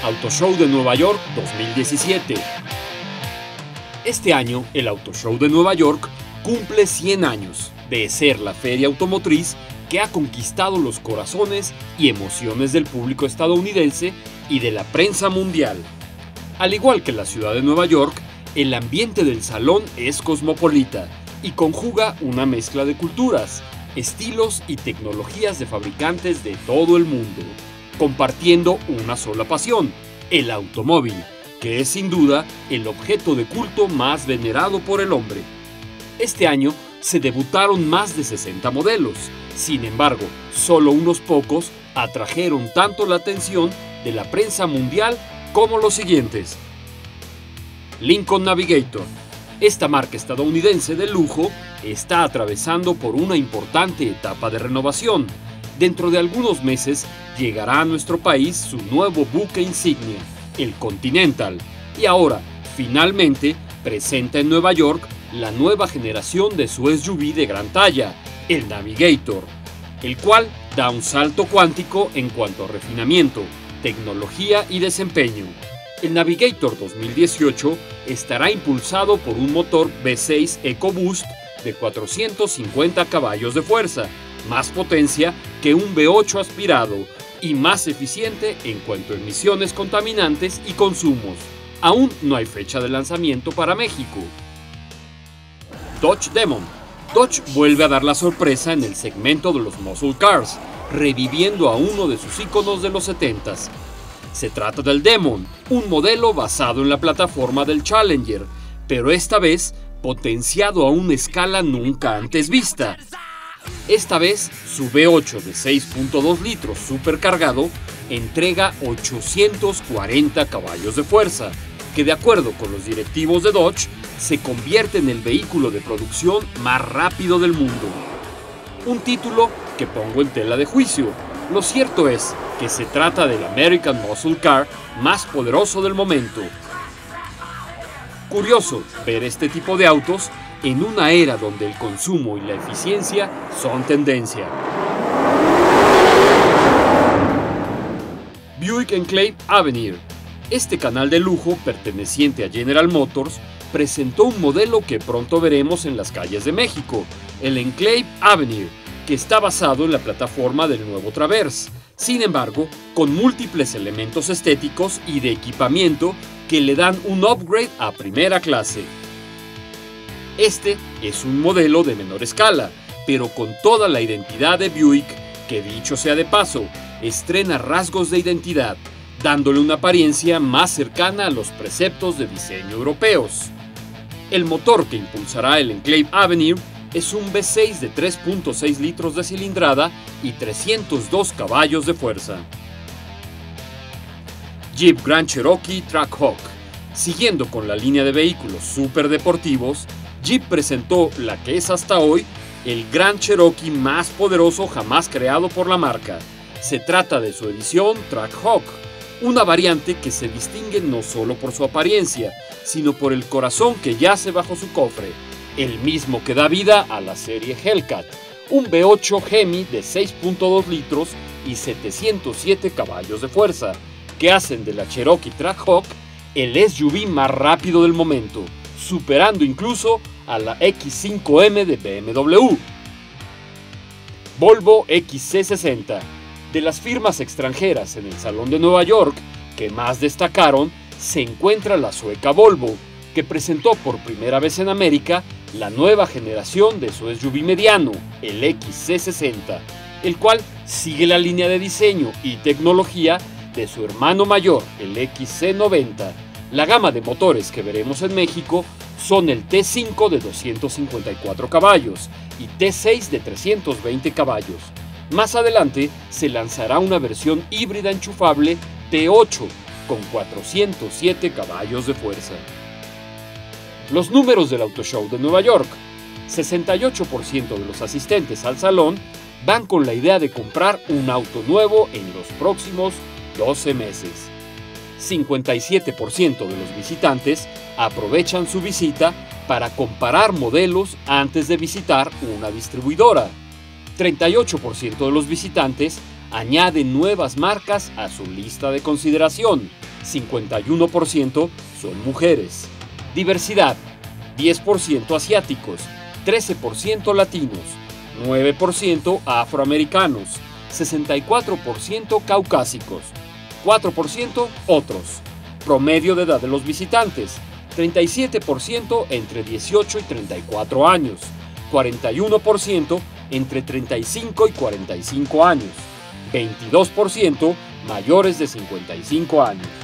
Auto Show de Nueva York 2017. Este año, el Auto Show de Nueva York cumple 100 años de ser la feria automotriz que ha conquistado los corazones y emociones del público estadounidense y de la prensa mundial. Al igual que la ciudad de Nueva York, el ambiente del salón es cosmopolita y conjuga una mezcla de culturas, estilos y tecnologías de fabricantes de todo el mundo, compartiendo una sola pasión, el automóvil, que es sin duda el objeto de culto más venerado por el hombre. Este año se debutaron más de 60 modelos, sin embargo, solo unos pocos atrajeron tanto la atención de la prensa mundial como los siguientes. Lincoln Navigator. Esta marca estadounidense de lujo está atravesando por una importante etapa de renovación. Dentro de algunos meses llegará a nuestro país su nuevo buque insignia, el Continental, y ahora, finalmente, presenta en Nueva York la nueva generación de su SUV de gran talla, el Navigator, el cual da un salto cuántico en cuanto a refinamiento, tecnología y desempeño. El Navigator 2018 estará impulsado por un motor V6 EcoBoost de 450 caballos de fuerza, más potencia que un V8 aspirado y más eficiente en cuanto a emisiones contaminantes y consumos. Aún no hay fecha de lanzamiento para México. Dodge Demon. Dodge vuelve a dar la sorpresa en el segmento de los muscle cars, reviviendo a uno de sus íconos de los 70s. Se trata del Demon, un modelo basado en la plataforma del Challenger, pero esta vez potenciado a una escala nunca antes vista. Esta vez, su V8 de 6.2 litros supercargado entrega 840 caballos de fuerza, que de acuerdo con los directivos de Dodge, se convierte en el vehículo de producción más rápido del mundo. Un título que pongo en tela de juicio. Lo cierto es que se trata del American Muscle Car más poderoso del momento. Curioso ver este tipo de autos en una era donde el consumo y la eficiencia son tendencia. Buick Enclave Avenir. Este canal de lujo perteneciente a General Motors presentó un modelo que pronto veremos en las calles de México, el Enclave Avenir, que está basado en la plataforma del nuevo Traverse, sin embargo, con múltiples elementos estéticos y de equipamiento que le dan un upgrade a primera clase. Este es un modelo de menor escala, pero con toda la identidad de Buick, que dicho sea de paso, estrena rasgos de identidad, dándole una apariencia más cercana a los preceptos de diseño europeos. El motor que impulsará el Enclave Avenir es un V6 de 3.6 litros de cilindrada y 302 caballos de fuerza. Jeep Grand Cherokee Trackhawk. Siguiendo con la línea de vehículos superdeportivos, Jeep presentó la que es hasta hoy el Grand Cherokee más poderoso jamás creado por la marca. Se trata de su edición Trackhawk, una variante que se distingue no solo por su apariencia, sino por el corazón que yace bajo su cofre, el mismo que da vida a la serie Hellcat, un V8 Hemi de 6.2 litros y 707 caballos de fuerza, que hacen de la Cherokee Trackhawk el SUV más rápido del momento, superando incluso a la X5M de BMW. Volvo XC60. De las firmas extranjeras en el Salón de Nueva York que más destacaron, se encuentra la sueca Volvo, que presentó por primera vez en América la nueva generación de su SUV mediano, el XC60, el cual sigue la línea de diseño y tecnología de su hermano mayor, el XC90. La gama de motores que veremos en México son el T5 de 254 caballos y T6 de 320 caballos. Más adelante se lanzará una versión híbrida enchufable T8 con 407 caballos de fuerza. Los números del Auto Show de Nueva York. 68% de los asistentes al salón van con la idea de comprar un auto nuevo en los próximos 12 meses. 57% de los visitantes aprovechan su visita para comparar modelos antes de visitar una distribuidora. 38% de los visitantes añaden nuevas marcas a su lista de consideración 51% son mujeres. Diversidad: 10% asiáticos, 13% latinos, 9% afroamericanos, 64% caucásicos, 4% otros. Promedio de edad de los visitantes: 37% entre 18 y 34 años, 41% entre 35 y 45 años, 22% mayores de 55 años.